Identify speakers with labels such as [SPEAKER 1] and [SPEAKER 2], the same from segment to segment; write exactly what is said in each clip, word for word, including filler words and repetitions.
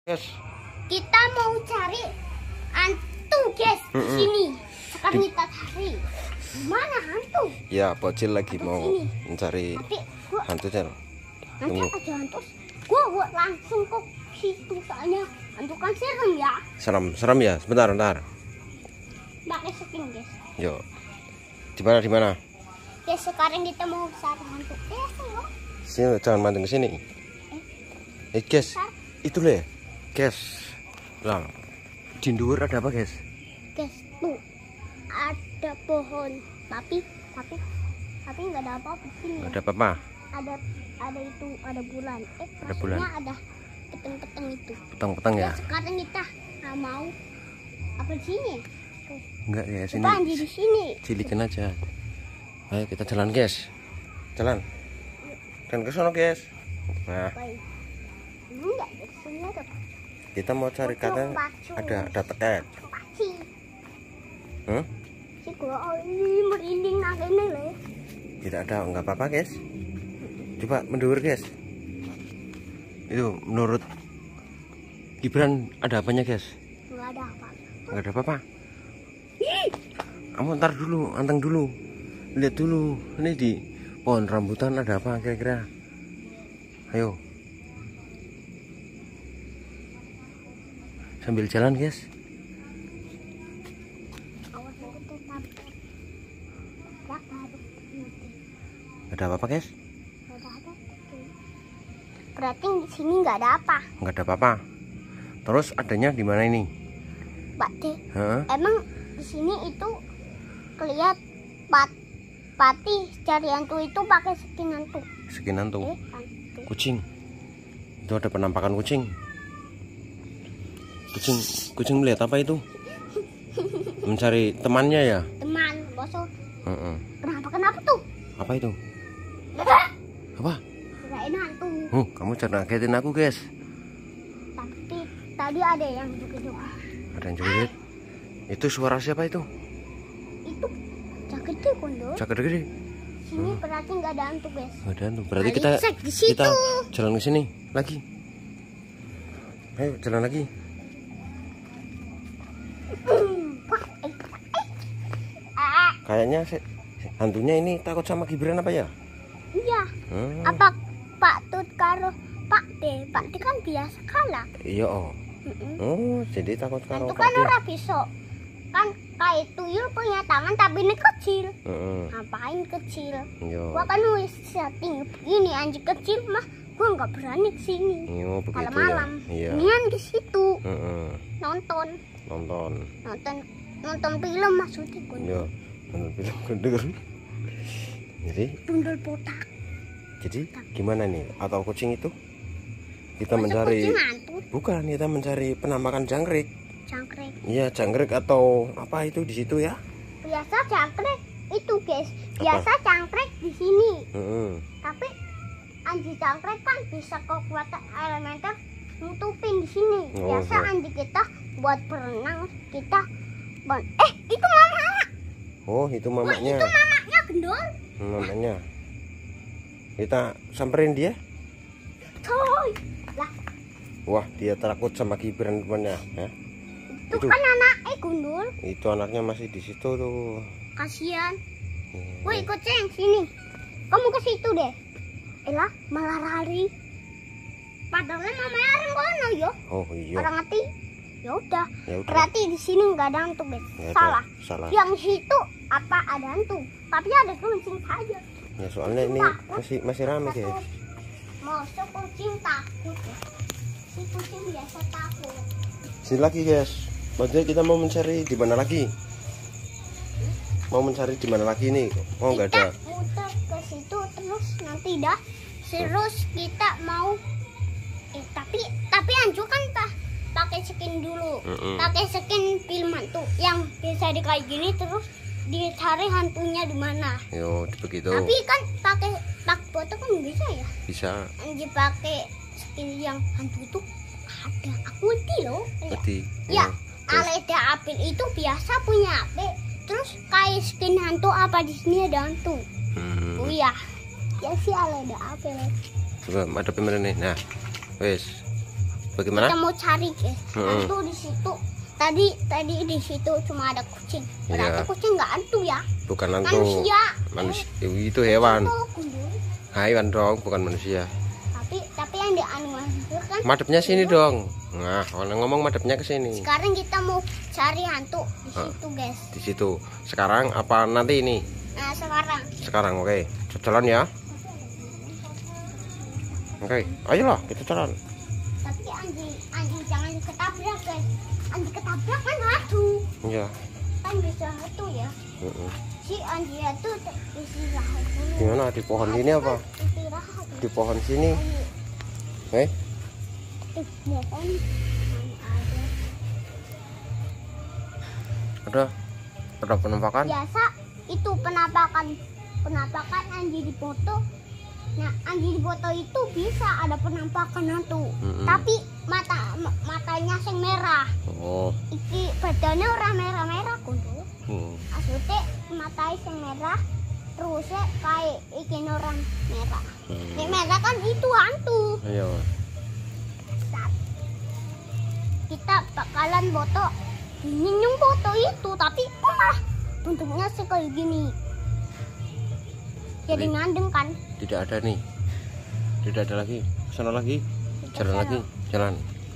[SPEAKER 1] Yes.
[SPEAKER 2] Kita mau cari hantu, guys, di
[SPEAKER 1] Mm-mm.
[SPEAKER 2] sini. Sekarang kita cari. Mana hantu?
[SPEAKER 1] Ya, Bocil lagi
[SPEAKER 2] Atau
[SPEAKER 1] mau
[SPEAKER 2] sini.
[SPEAKER 1] mencari
[SPEAKER 2] Tapi gua
[SPEAKER 1] hantunya.
[SPEAKER 2] nanti
[SPEAKER 1] Tunggu.
[SPEAKER 2] ada hantu. Gua, gua langsung ke situ soalnya hantu kan serem ya.
[SPEAKER 1] Serem, serem ya. Sebentar, bentar.
[SPEAKER 2] Pakai skin, guys.
[SPEAKER 1] Yuk. Di mana, di mana?
[SPEAKER 2] Guys, sekarang kita mau cari hantu. Eh, ayo.
[SPEAKER 1] Sini, jangan mandeng ke sini. Eh, guys. Itu le. Guys. Lang. Di luar ada apa, guys?
[SPEAKER 2] Guys, tuh ada pohon. Tapi, tapi, tapi nggak ada apa-apa di sini.
[SPEAKER 1] Ada apa-apa?
[SPEAKER 2] Ada, ada itu, ada bulan. Eh,
[SPEAKER 1] Ada bulan.
[SPEAKER 2] maksudnya ada peteng-peteng itu.
[SPEAKER 1] Petang-petang ya?
[SPEAKER 2] Ya, sekarang kita nggak mau apa di sini? Tuh.
[SPEAKER 1] Enggak ya, sini.
[SPEAKER 2] Coba di sini.
[SPEAKER 1] Cilikin aja. Ayo kita jalan, guys. Jalan. Dan ke sana, guys. Nah,
[SPEAKER 2] Baik. Enggak, di sini ada
[SPEAKER 1] kita mau cari katanya ada ada teket.
[SPEAKER 2] paci.
[SPEAKER 1] Hmm?
[SPEAKER 2] Si gua oh, ini merinding nak ini le.
[SPEAKER 1] Tidak ada, enggak apa-apa, guys. Coba mendur, guys. Itu menurut Gibran ada apanya, guys?
[SPEAKER 2] Enggak ada apa.
[SPEAKER 1] Enggak ada apa-apa. Kamu ntar dulu, anteng dulu. Lihat dulu. Ini di pohon rambutan ada apa kira-kira? Ayo. Sambil jalan, guys.
[SPEAKER 2] Awas aku tetap. Ya baru nanti.
[SPEAKER 1] Ada apa-apa, guys?
[SPEAKER 2] Enggak ada apa. Berarti di sini enggak ada apa.
[SPEAKER 1] Enggak ada apa-apa. Terus adanya di mana ini?
[SPEAKER 2] Pak De,
[SPEAKER 1] Hah?
[SPEAKER 2] emang di sini itu kelihat pat pati cari hantu itu pakai skin hantu.
[SPEAKER 1] Sekian tuh.
[SPEAKER 2] Eh, hantu.
[SPEAKER 1] Kucing. Itu ada penampakan kucing. Kucing, kucing melihat apa itu? Mencari temannya ya?
[SPEAKER 2] Teman, bosok.
[SPEAKER 1] Heeh.
[SPEAKER 2] Kenapa kenapa tuh?
[SPEAKER 1] Apa itu? Apa?
[SPEAKER 2] Kirain hantu.
[SPEAKER 1] Oh, kamu jangan ngagetin aku, guys.
[SPEAKER 2] Tapi tadi ada yang juga-juga.
[SPEAKER 1] Ada yang joget. Itu suara siapa itu?
[SPEAKER 2] Itu jaketnya kondo.
[SPEAKER 1] Cakar gede.
[SPEAKER 2] Sini berarti nggak ada hantu, guys.
[SPEAKER 1] Nggak ada tuh. Berarti
[SPEAKER 2] Ayo
[SPEAKER 1] kita
[SPEAKER 2] cek di situ.
[SPEAKER 1] kita jalan ke sini lagi. Ayo jalan lagi.
[SPEAKER 2] Ah,
[SPEAKER 1] Kayaknya si, si hantunya ini takut sama Gibran apa ya?
[SPEAKER 2] iya.
[SPEAKER 1] Hmm.
[SPEAKER 2] Apa Pak Tut karo Pak D? Pak D kan biasa kalah.
[SPEAKER 1] Iya, oh.
[SPEAKER 2] Mm-mm.
[SPEAKER 1] Oh, jadi takut karo
[SPEAKER 2] Hantu kan
[SPEAKER 1] Pak Dia.
[SPEAKER 2] ora bisa. Kan kayak tuyul punya tangan tapi ini kecil.
[SPEAKER 1] Heeh.
[SPEAKER 2] Ngapain kecil?
[SPEAKER 1] Iya.
[SPEAKER 2] Gua kan wis setting begini anjing kecil mah gua nggak berani ke sini.
[SPEAKER 1] Iya, begitu ya.
[SPEAKER 2] Malam-malam.
[SPEAKER 1] Iya.
[SPEAKER 2] Nian ke situ
[SPEAKER 1] Heeh.
[SPEAKER 2] nonton,
[SPEAKER 1] Nonton.
[SPEAKER 2] nonton nonton film maksudnya kan.
[SPEAKER 1] Iya. Nonton film gender. Jadi,
[SPEAKER 2] Tundul botak.
[SPEAKER 1] jadi gimana nih? Atau kucing itu? Kita
[SPEAKER 2] Masa
[SPEAKER 1] mencari
[SPEAKER 2] kucing hantu,
[SPEAKER 1] bukan, kita mencari penampakan jangkrik.
[SPEAKER 2] jangkrik.
[SPEAKER 1] Iya, jangkrik atau apa itu di situ ya?
[SPEAKER 2] Biasa jangkrik itu, guys. Biasa jangkrik di sini.
[SPEAKER 1] Heeh.
[SPEAKER 2] Tapi anjing jangkrik kan bisa kekuatan elementer nutupin di sini.
[SPEAKER 1] Oh,
[SPEAKER 2] Biasa
[SPEAKER 1] oh.
[SPEAKER 2] anjing kita buat berenang kita bon. Eh, itu mama.
[SPEAKER 1] Oh, itu
[SPEAKER 2] Wah,
[SPEAKER 1] mamanya.
[SPEAKER 2] itu mamanya gendol.
[SPEAKER 1] Mamanya. Kita samperin dia.
[SPEAKER 2] Coy. Lah,
[SPEAKER 1] Wah, dia takut sama Gibran temannya, ya.
[SPEAKER 2] itu,
[SPEAKER 1] Itu.
[SPEAKER 2] kan anaknya gundul.
[SPEAKER 1] Itu anaknya masih di situ tuh.
[SPEAKER 2] Kasihan.
[SPEAKER 1] Hmm.
[SPEAKER 2] Woi, kucing sini. Kamu ke situ deh. Elah, malah lari. Padahal mamanya orang kono yo.
[SPEAKER 1] Oh iya.
[SPEAKER 2] Orang ngerti. Ya udah.
[SPEAKER 1] Ya udah.
[SPEAKER 2] Berarti di sini nggak ada hantu, guys.
[SPEAKER 1] Nggak ada.
[SPEAKER 2] Salah.
[SPEAKER 1] Salah.
[SPEAKER 2] Yang situ apa ada hantu? Tapi ada kucing saja.
[SPEAKER 1] Ya soalnya ini masih masih rame, guys.
[SPEAKER 2] Masa kucing takut ya? Si kucing biasa takut.
[SPEAKER 1] Sini lagi, guys. Maksudnya kita mau mencari di mana lagi? Mau mencari di mana lagi nih? Oh, nggak ada.
[SPEAKER 2] Kita muter ke situ terus nanti dah. Terus kita mau eh tapi tapi Anju kan pak pakai skin dulu.
[SPEAKER 1] Mm-mm.
[SPEAKER 2] Pakai skin film hantu yang bisa di kayak gini terus dicari hantunya di mana.
[SPEAKER 1] Yo, begitu.
[SPEAKER 2] Tapi kan pakai pak foto kan bisa ya.
[SPEAKER 1] Bisa.
[SPEAKER 2] Anji pakai skin yang hantu itu ada. Aku ngerti loh.
[SPEAKER 1] Tadi.
[SPEAKER 2] Ya, Aleda Apil itu biasa punya H P. Terus kayak skin hantu apa di sini ada hantu.
[SPEAKER 1] Hmm.
[SPEAKER 2] Oh iya. Ya sih Aleda Apil.
[SPEAKER 1] Coba ada pemerintah nih. Nah, wes. Bagaimana?
[SPEAKER 2] Kita mau cari guys.
[SPEAKER 1] Hmm.
[SPEAKER 2] Hantu di situ. Tadi tadi di situ cuma ada kucing. Berarti
[SPEAKER 1] Iya.
[SPEAKER 2] kucing nggak hantu ya?
[SPEAKER 1] Bukan hantu.
[SPEAKER 2] Manusia.
[SPEAKER 1] Manusia itu hewan.
[SPEAKER 2] Oh, kundur.
[SPEAKER 1] Hewan dong, bukan manusia.
[SPEAKER 2] Tapi tapi yang di anu kan.
[SPEAKER 1] Madepnya sini dong. Nah, orang ngomong madepnya ke sini.
[SPEAKER 2] Sekarang kita mau cari hantu di
[SPEAKER 1] Ah.
[SPEAKER 2] situ guys.
[SPEAKER 1] Di situ. Sekarang apa nanti ini?
[SPEAKER 2] Nah sekarang.
[SPEAKER 1] Sekarang oke. Jalan ya. Oke, ayolah kita jalan.
[SPEAKER 2] Tapi anjing anjing jangan ketabrak guys. Anjing ketabrak kan hantu.
[SPEAKER 1] Iya.
[SPEAKER 2] Kan bisa hantu ya.
[SPEAKER 1] Mm-mm.
[SPEAKER 2] Si anjing itu istirahat dulu.
[SPEAKER 1] Gimana di pohon sini apa?
[SPEAKER 2] Istirahat.
[SPEAKER 1] Di pohon sini.
[SPEAKER 2] Ayo.
[SPEAKER 1] Eh,
[SPEAKER 2] Eh, mohon. Ada.
[SPEAKER 1] ada ada penampakan.
[SPEAKER 2] Biasa itu penampakan penampakan anjing di foto. Nah anjing di foto itu bisa ada penampakan hantu.
[SPEAKER 1] Mm-mm.
[SPEAKER 2] Tapi mata ma- matanya sing merah.
[SPEAKER 1] Oh.
[SPEAKER 2] Iki badannya orang merah-merah kudu.
[SPEAKER 1] Hmm.
[SPEAKER 2] Maksudnya matanya sing merah. Terusnya kayak ikin orang merah.
[SPEAKER 1] Hmm.
[SPEAKER 2] Nek merah kan itu hantu.
[SPEAKER 1] Ayo.
[SPEAKER 2] Kita bakalan foto ini yang foto itu tapi malah bentuknya sih kayak gini. Jadi
[SPEAKER 1] Jadi-
[SPEAKER 2] ngandeng kan.
[SPEAKER 1] Tidak ada nih. Tidak ada lagi. Sana lagi.
[SPEAKER 2] Kita
[SPEAKER 1] Jalan
[SPEAKER 2] sana.
[SPEAKER 1] lagi. Jalan.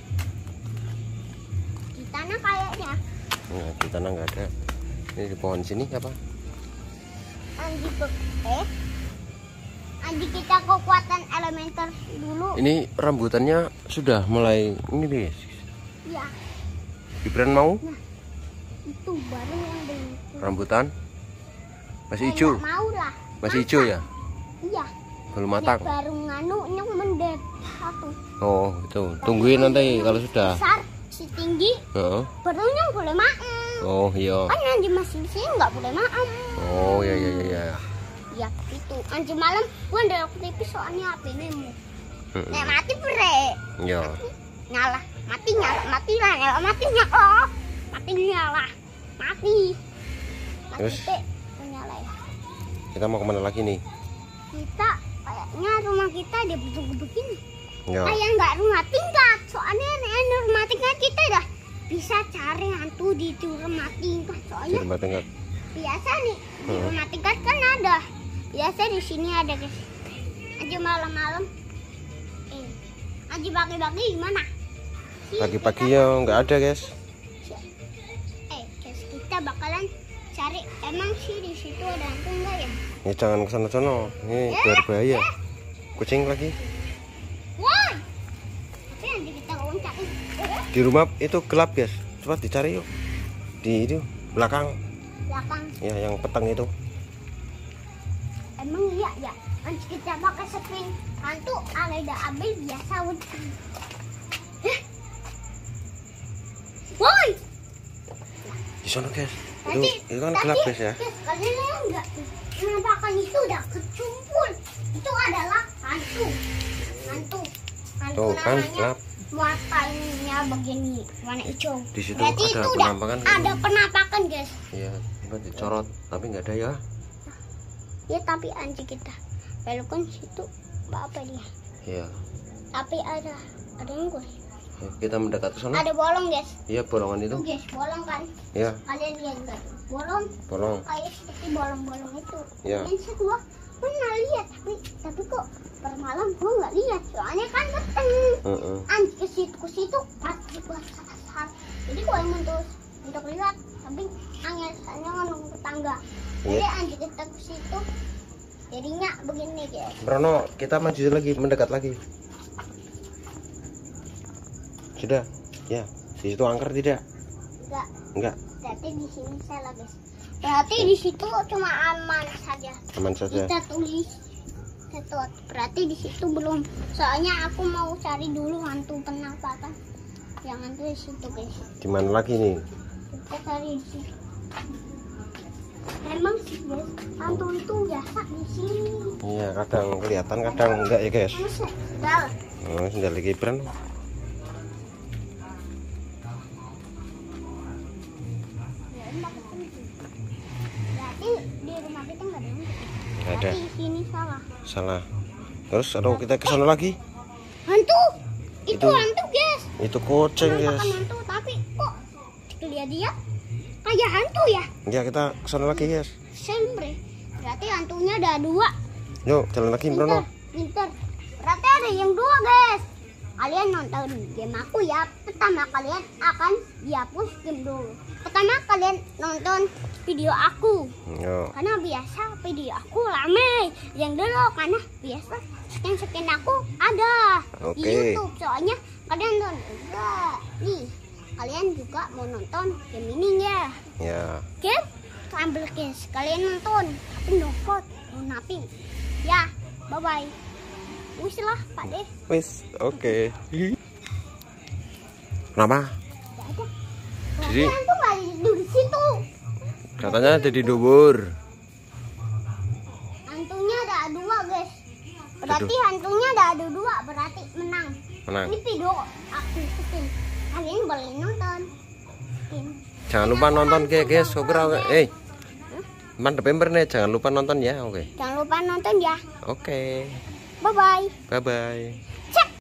[SPEAKER 2] Di tanah kayaknya
[SPEAKER 1] Nah, di tanah nggak ada. Ini di pohon sini apa?
[SPEAKER 2] anjing be- eh anjing kita kekuatan elementer dulu.
[SPEAKER 1] Ini rambutannya sudah mulai ini guys.
[SPEAKER 2] Ya
[SPEAKER 1] Gibran mau
[SPEAKER 2] itu baru yang dari
[SPEAKER 1] rambutan? Masih
[SPEAKER 2] Eh,
[SPEAKER 1] hijau.
[SPEAKER 2] nggak mau lah.
[SPEAKER 1] Masih hijau ya?
[SPEAKER 2] Iya.
[SPEAKER 1] Belum
[SPEAKER 2] Nek
[SPEAKER 1] matang.
[SPEAKER 2] baru nganu yang mendet satu.
[SPEAKER 1] Oh, itu. Tungguin nanti kalau sudah.
[SPEAKER 2] Besar si tinggi
[SPEAKER 1] Heeh.
[SPEAKER 2] baru yang boleh maem.
[SPEAKER 1] Oh, iya.
[SPEAKER 2] Kan anjing masih di sini nggak boleh maem.
[SPEAKER 1] Oh, iya iya iya. iya.
[SPEAKER 2] Ya itu anjing malam gua ndelok T V soalnya H P nemu.
[SPEAKER 1] Mm-mm.
[SPEAKER 2] Nek mati bre.
[SPEAKER 1] Iya.
[SPEAKER 2] Nyala, mati nyala, mati lah, nyala, mati nyala. Mati nyala. Mati. Mati
[SPEAKER 1] Terus?
[SPEAKER 2] teh nyala ya.
[SPEAKER 1] Kita mau kemana lagi nih?
[SPEAKER 2] Kita kayaknya rumah kita ada bentuk begini.
[SPEAKER 1] Ya.
[SPEAKER 2] Kayak nggak rumah tingkat. Soalnya nek rumah tingkat kita dah bisa cari hantu di itu rumah tingkat.
[SPEAKER 1] Di
[SPEAKER 2] Soalnya
[SPEAKER 1] rumah tingkat.
[SPEAKER 2] biasa nih di
[SPEAKER 1] Hmm.
[SPEAKER 2] rumah tingkat kan ada. Biasa di sini ada guys. Aja malam-malam. Eh, aja pagi-pagi gimana? Si
[SPEAKER 1] Pagi-pagi
[SPEAKER 2] kita-
[SPEAKER 1] ya nggak ada guys.
[SPEAKER 2] Eh, guys, kita bakalan cari. Emang sih di situ ada hantu enggak ya?
[SPEAKER 1] Ya jangan kesana sana. Ini biar bahaya. Kucing lagi.
[SPEAKER 2] Woi. Tapi nanti kita loncat. Eh,
[SPEAKER 1] Di rumah itu gelap guys. Coba dicari yuk. Di itu belakang.
[SPEAKER 2] belakang.
[SPEAKER 1] Ya yang petang itu.
[SPEAKER 2] Emang iya ya. Nanti kita pakai screen hantu ada abis biasa udah. Eh. Woi.
[SPEAKER 1] Di sana guys. Itu
[SPEAKER 2] Tadi,
[SPEAKER 1] itu kan
[SPEAKER 2] tadi,
[SPEAKER 1] gelap guys ya.
[SPEAKER 2] guys, kalian lihat nggak? Penampakan itu udah kecumpul. Itu adalah hantu. Hantu. Hantu
[SPEAKER 1] Tuh kan
[SPEAKER 2] namanya
[SPEAKER 1] gelap.
[SPEAKER 2] matanya begini, warna hijau.
[SPEAKER 1] Di situ
[SPEAKER 2] Berarti
[SPEAKER 1] ada
[SPEAKER 2] itu udah
[SPEAKER 1] penampakan.
[SPEAKER 2] ada penampakan, guys.
[SPEAKER 1] Iya, coba dicorot tapi nggak ada ya.
[SPEAKER 2] Ya tapi anjing kita. Belokan situ apa dia?
[SPEAKER 1] Iya.
[SPEAKER 2] Tapi ada ada yang gue.
[SPEAKER 1] Ya, kita mendekat ke sana.
[SPEAKER 2] Ada bolong, guys.
[SPEAKER 1] Iya, bolongan itu.
[SPEAKER 2] Tuh, guys, bolong kan?
[SPEAKER 1] Iya,
[SPEAKER 2] Kalian lihat nggak? Bolong
[SPEAKER 1] bolong.
[SPEAKER 2] kayak seperti bolong-bolong itu.
[SPEAKER 1] Iya.
[SPEAKER 2] Dan saya gua pernah lihat tapi tapi kok per malam gua nggak lihat soalnya kan peteng.
[SPEAKER 1] Heeh.
[SPEAKER 2] Anjing ke situ ke situ pasti gua sasar. Jadi gua yang untuk untuk lihat tapi angin soalnya ngomong tetangga. Jadi
[SPEAKER 1] Iya.
[SPEAKER 2] anjing kita ke situ jadinya begini guys.
[SPEAKER 1] Brono, kita maju lagi, mendekat lagi. Sudah. Ya, di situ angker tidak?
[SPEAKER 2] Enggak,
[SPEAKER 1] Enggak,
[SPEAKER 2] berarti di sini salah guys. Berarti di situ cuma aman saja.
[SPEAKER 1] aman saja.
[SPEAKER 2] Kita tulis satu. Berarti di situ belum. Soalnya aku mau cari dulu hantu penampakan. Yang hantu di situ guys.
[SPEAKER 1] Di mana lagi nih?
[SPEAKER 2] Kita cari di situ. Emang sih guys, hantu itu biasa di sini.
[SPEAKER 1] Iya, kadang kelihatan, kadang enggak ya guys.
[SPEAKER 2] Emang sendal.
[SPEAKER 1] Oh, sendal Gibran.
[SPEAKER 2] Ya, enak itu. Berarti di rumah kita nggak ada hantu.
[SPEAKER 1] Nggak ada.
[SPEAKER 2] Berarti di sini salah.
[SPEAKER 1] Salah. Terus aduh kita ke sana lagi.
[SPEAKER 2] Hantu. Itu,
[SPEAKER 1] Itu-
[SPEAKER 2] hantu guys.
[SPEAKER 1] Itu kucing guys.
[SPEAKER 2] Penampakan hantu, tapi kok lihat dia kayak hantu ya?
[SPEAKER 1] Ya kita kesana lagi guys.
[SPEAKER 2] Sempre. Berarti hantunya ada dua.
[SPEAKER 1] Yuk jalan lagi Bruno.
[SPEAKER 2] Pinter. Berarti ada yang dua guys. Kalian nonton game aku ya. Pertama kalian akan dihapus game dulu. Pertama kalian nonton video aku.
[SPEAKER 1] Yo.
[SPEAKER 2] Karena biasa video aku rame. Yang dulu karena biasa skin-skin aku ada
[SPEAKER 1] Oke.
[SPEAKER 2] di YouTube. Soalnya kalian nonton juga. Nih, kalian juga mau nonton game ini ya.
[SPEAKER 1] Ya.
[SPEAKER 2] Game ambil guys. Kalian nonton. Tapi no vote, no nothing. Ya, bye bye. Wis lah, Pak deh.
[SPEAKER 1] Wis, oke. Kenapa?
[SPEAKER 2] Gak ada.
[SPEAKER 1] Jadi-
[SPEAKER 2] Kalian tuh nggak tidur di situ.
[SPEAKER 1] Katanya ada di dubur.
[SPEAKER 2] Hantunya ada dua guys. Berarti hantunya ada ada dua. Berarti menang.
[SPEAKER 1] Menang.
[SPEAKER 2] Ini video aku ikutin. Kalian boleh nonton.
[SPEAKER 1] Jangan lupa nonton guys, guys. Oke, eh. Mantep nih, jangan lupa nonton ya, oke.
[SPEAKER 2] Jangan lupa nonton ya.
[SPEAKER 1] Oke.
[SPEAKER 2] Bye bye.
[SPEAKER 1] Bye bye.